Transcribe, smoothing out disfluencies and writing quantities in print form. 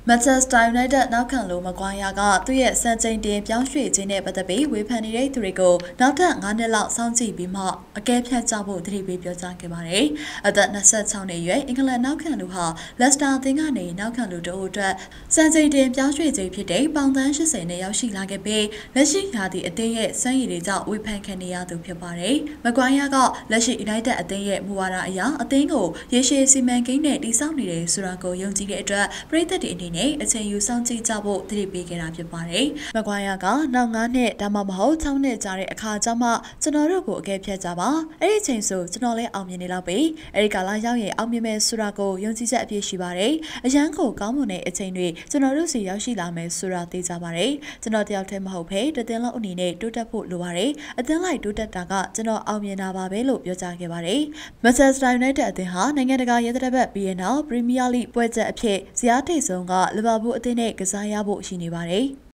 Manchester United နောက်ခံလိုမကွာရာကသူ့ရဲ့စံချိန်တင်ပြောင်းရွှေ့ခြင်းနဲ့ပတ်သက်ပြီးဝေဖန်နေတဲ့သူတွေကိုနောက်ထပ်9နှစ်လောက်စောင့်ကြည့်ပြီးမှအကဲဖြတ်ကြဖို့သတိပေးပြောကြားခဲ့ပါတယ်။အသက်26နှစ်အရွယ်အင်္ဂလန်နောက်ခံလူဟာလက်စတာအသင်းကနေနောက်ခံလူတအုပ်အတွက်စံချိန်တင်ပြောင်းရွှေ့ခြင်းဖြစ်တဲ့ပေါင်သန်း80နဲ့ရောက်ရှိလာခဲ့ပြီးလက်ရှိရာသီအသင်းရဲ့စွမ်းရည်တွေကြောင့်ဝေဖန်ခံနေရသူဖြစ်ပါတယ်။မကွာရာကလက်ရှိ United အသင်းရဲ့မူဝါဒအရအသင်းကိုရေရှည်စီမံကိန်းနဲ့တည်ဆောက်နေတယ်ဆိုတာကိုယုံကြည်တဲ့အတွက်ပရိသတ်တွေအနေနဲ့အချိန်ယူဆောင်ကြည့်ကြဖို့သတိပေးခဲ့တာဖြစ်ပါတယ်။မကွာရာကနောက်9နှစ်ဒါမှမဟုတ်6နှစ်ကြာတဲ့အခါကျမှကျွန်တော်တို့ကိုအကဲဖြတ်ကြပါ။အဲ့ဒီအချိန်ဆိုကျွန်တော်လည်းအောင်မြင်နေလောက်ပြီ။အဲ့ဒီကာလရောက်ရင်အောင်မြင်မယ်ဆိုတာကိုယုံကြည်ချက်အပြည့်ရှိပါတယ်။အရန်ကိုကောင်းမွန်တဲ့အချိန်တွေကျွန်တော်တို့စီရောက်ရှိလာမယ်ဆိုတာသိကြပါတယ်။ကျွန်တော်တယောက်တည်းမဟုတ်ဘဲတသင်းလုံးအနေနဲ့တိုးတက်ဖို့လိုပါတယ်။အသင်းလိုက်တိုးတက်တာကကျွန်တော်အောင်မြင်တာပါပဲလို့ပြောကြားခဲ့ပါတယ်။ Manchester United အသင်းဟာနိုင်ငံတကာရဲတပ်ဖွဲ့ပြီးနောက် Premier League ပွဲချက်အဖြစ်ဇယားထိပ်ဆုံးကလီဗာပူးအသင်းနဲ့ကစားရဖို့ရှိနေပါတယ်။